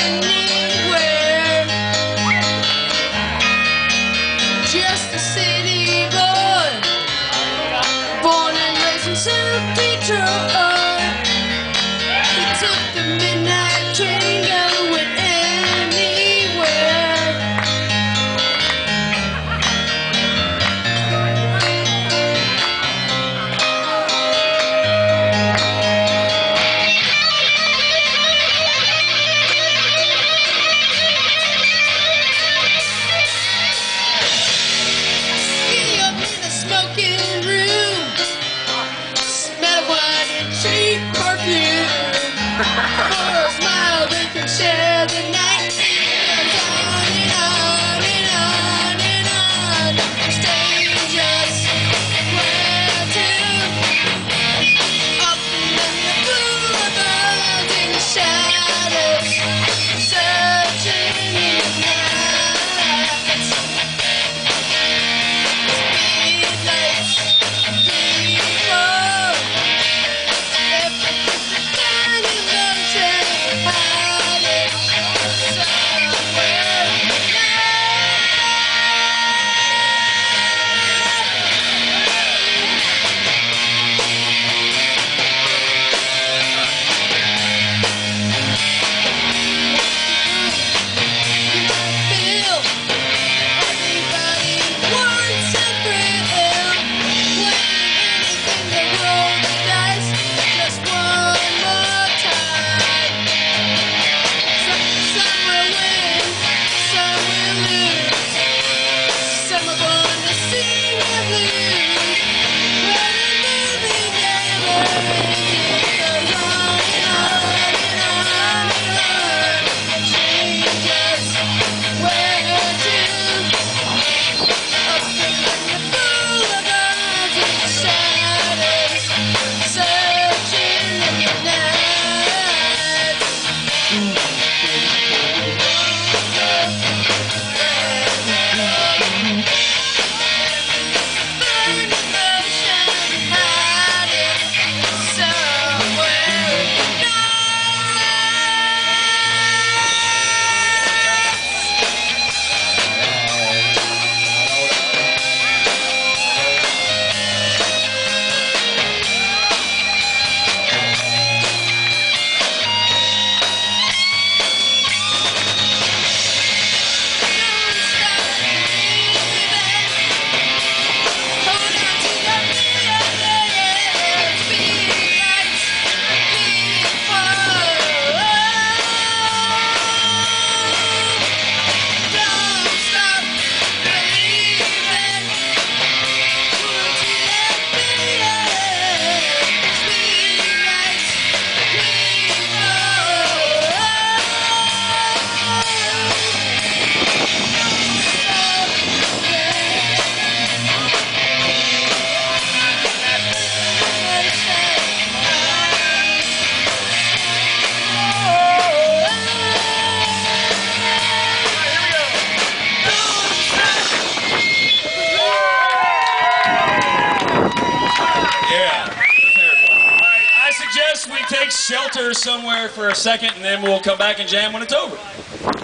anywhere. Just a city boy, born and raised in St. Detroit. He took the midnight train going anywhere. Ski up in a smoking room, smell wine and cheap perfume. For a smile they can share the night. Goes on and on and on and on. Strangers, where to? Up in the boulevards in the shadows, searching in the night. Speedlights, people, everything's a kind of motion, hiding somewhere night. Feel everybody wants a thrill. Waiting anything to roll the dice just one more time. Some will win, some will lose. Some are gonna sing the blues. But the movie never ends. It goes on and on and on and on. Strangers, where to? Up in the boulevards in the shadows, searching in the night. Burning motion, hiding somewhere Yeah. I suggest we take shelter somewhere for a second and then we'll come back and jam when it's over.